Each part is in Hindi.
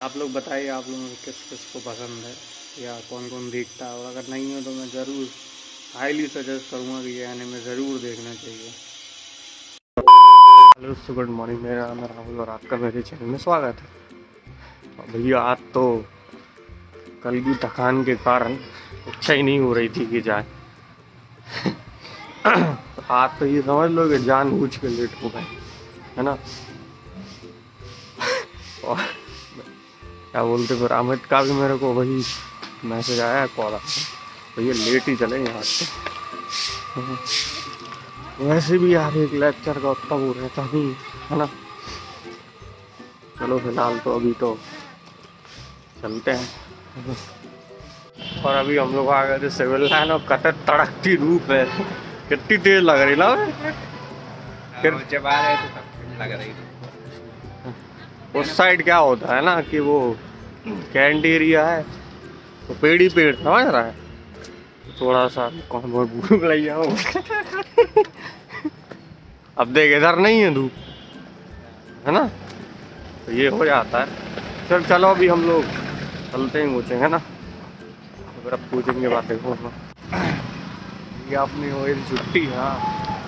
आप लोग बताइए, आप लोगों को किस किस को पसंद है या कौन कौन देखता है, और अगर नहीं हो तो मैं ज़रूर हाईली सजेस्ट करूँगा कि ये एनिमे ज़रूर देखना चाहिए। हेलो सो गुड मॉर्निंग, मेरा नाम राहुल और आपका मेरे चैनल में स्वागत है। और भैया आज तो कल की थकान के कारण इच्छा ही नहीं हो रही थी कि जाए। तो आप तो ये समझ लो कि जानबूझ के लेट हो गए, है ना। और क्या बोलते, फिर अमित का भी मेरे को वही मैसेज आया, कॉल आया, भैया लेट ही चले यहाँ से। वैसे भी यार एक लेक्चर का उतना वो रहता नहीं, है ना। चलो फिलहाल तो अभी तो चलते हैं। और अभी हम लोग आ गए थे सिविल लाइन, और कतर तड़कती धूप है, कितनी तेज लग रही ना। फिर जब आ रहे थे तब लग रही थी। उस साइड क्या होता है ना कि वो कैंट एरिया है, तो पेड़ ही पेड़ समझ रहा है। थोड़ा सा कौन बहुत भूख लग जाऊँ। अब देख इधर नहीं है धूप, है ना, तो ये हो जाता है। फिर चलो अभी हम लोग चलते हैं, पूछेंगे ना, फिर अब पूछेंगे बातें को। ये अपनी हो छुट्टी, हाँ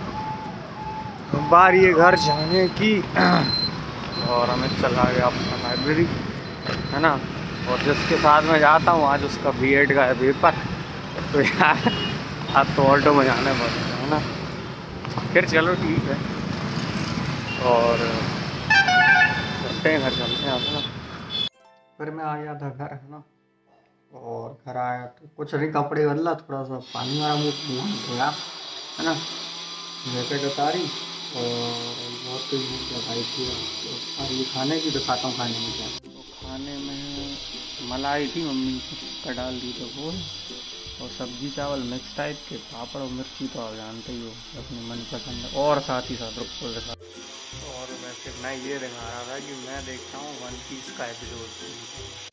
बारी है घर जाने की। और हमें चला गया अपना लाइब्रेरी, है ना। और जिसके साथ मैं जाता हूँ आज उसका बीएड का है पेपर, तो यार आज तो ऑल्टो में जाने पड़ेगा, है ना। फिर चलो ठीक है, और चलते हैं घर, चलते हैं है ना। फिर मैं आ गया था घर, है ना। और घर आया तो कुछ नहीं, कपड़े बदला, थोड़ा सा पानी वाला मुँह धोया, है ना, जैकेट उतारी, और बहुत तेज भूख लगाई थी। तो ये खाने की दिखाता हूँ, खाने में क्या। तो खाने में मलाई थी, मम्मी का डाल दी तो वो, और सब्जी चावल मिक्स टाइप के, पापड़ और मिर्ची तो आप जानते ही हो अपनी मनपसंद है, और साथ ही साथ रुको के साथ। और वैसे मैं ये दिखा रहा था कि मैं देखता हूँ वन पीस का एपिसोड।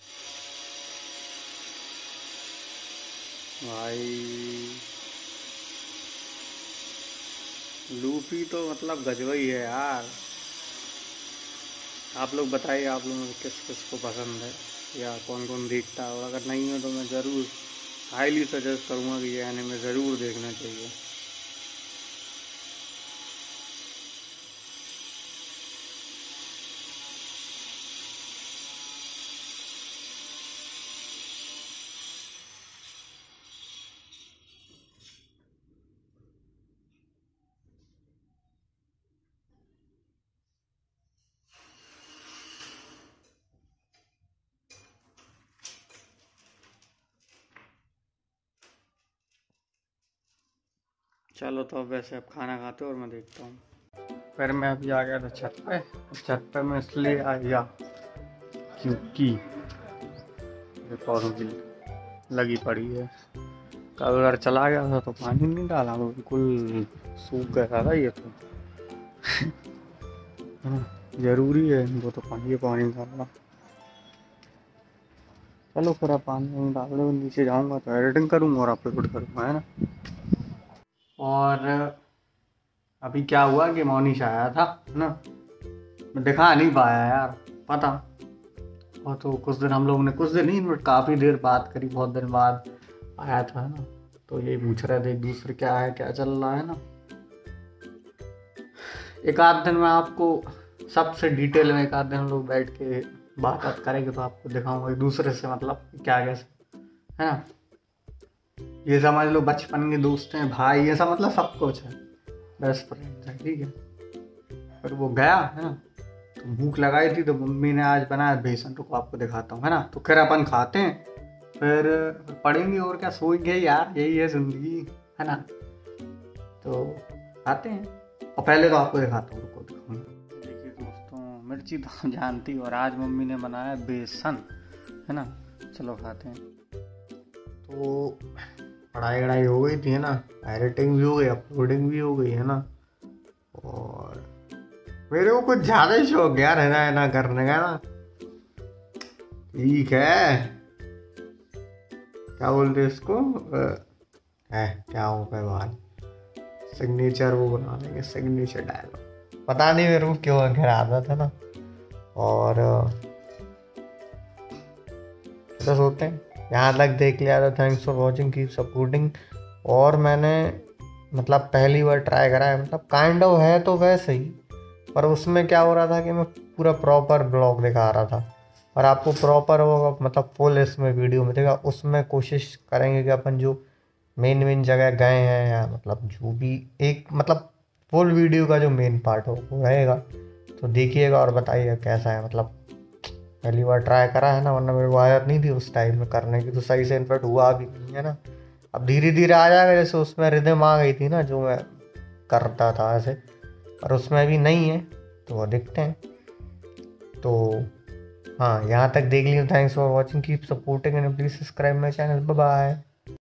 भाई लूफी तो मतलब गजब ही है यार। आप लोग बताइए, आप लोगों को किस किस को पसंद है या कौन कौन देखता है, और अगर नहीं हो तो मैं ज़रूर हाईली सजेस्ट करूँगा कि ये एनिमे ज़रूर देखना चाहिए। चलो तो अब वैसे अब खाना खाते हो और मैं देखता हूँ। फिर मैं अभी आ गया था छत पे। छत पे मैं इसलिए आ गया क्योंकि पौधों की लगी पड़ी है। कल अगर चला गया था तो पानी नहीं डाला, वो बिल्कुल सूख गया था ये तो। जरूरी है इनको तो पानी डालना। चलो फिर अब पानी डाल दो, नीचे जाऊंगा तो एडिटिंग करूंगा और अपलोड करूंगा, है ना। और अभी क्या हुआ कि मोनिश आया था ना, मैं दिखा नहीं पाया यार, पता। और तो कुछ दिन हम लोगों ने, कुछ दिन नहीं बट काफ़ी देर बात करी, बहुत दिन बाद आया था ना। तो ये पूछ रहे थे एक दूसरे क्या है, क्या चल रहा है ना। एक आध दिन में आपको सबसे डिटेल में, एक आध दिन हम लोग बैठ के बात करेंगे तो आपको दिखाऊंगा एक दूसरे से, मतलब क्या कैसे, है ना। ये समझ लो बचपन के दोस्त हैं, भाई, ये सब मतलब सब कुछ है, बेस्ट फ्रेंड है, ठीक है। फिर वो गया, है ना, तो भूख लगाई थी तो मम्मी ने आज बनाया बेसन, रुको आपको दिखाता हूँ, है ना। तो फिर अपन खाते हैं, फिर पढ़ेंगे और क्या, सोएंगे यार, यही है जिंदगी, है ना। तो खाते हैं, और पहले तो आपको दिखाता हूँ, रुको दिखाऊंगा। देखिए दोस्तों, मिर्ची तो जानती हो, और आज मम्मी ने बनाया बेसन, है ना। चलो खाते हैं। तो पढ़ाई वढ़ाई हो गई थी, है ना, एडिटिंग भी हो गई, अपलोडिंग भी हो गई, है ना। और मेरे को कुछ ज़्यादा ही शौक यार है ना करने का ना। ठीक है, क्या बोलते इसको, है क्या हो गया भाई, सिग्नेचर वो बना देंगे, सिग्नेचर डायलॉग, पता नहीं मेरे को क्यों घर आता था ना। और बस होते हैं। यहाँ तक देख लिया था, thanks for watching, keep supporting. और मैंने मतलब पहली बार ट्राई करा है, मतलब काइंड ऑफ है तो वैसे ही, पर उसमें क्या हो रहा था कि मैं पूरा प्रॉपर ब्लॉग दिखा रहा था, और आपको प्रॉपर वो मतलब फुल इसमें वीडियो में देगा। उसमें कोशिश करेंगे कि अपन जो मेन जगह गए हैं, या मतलब जो भी एक मतलब फुल वीडियो का जो मेन पार्ट हो वो रहेगा। तो देखिएगा और बताइएगा कैसा है। मतलब पहली बार ट्राई करा है ना, वरना मेरे को आदत नहीं थी उस टाइम में करने की, तो सही से इनफैक्ट हुआ भी नहीं है ना। अब धीरे धीरे आ जाएगा, जैसे उसमें रिदम आ गई थी ना जो मैं करता था ऐसे, और उसमें भी नहीं है, तो वो देखते हैं। तो हाँ, यहाँ तक देख लिया, thanks for watching, keep supporting and please subscribe my channel, bye bye.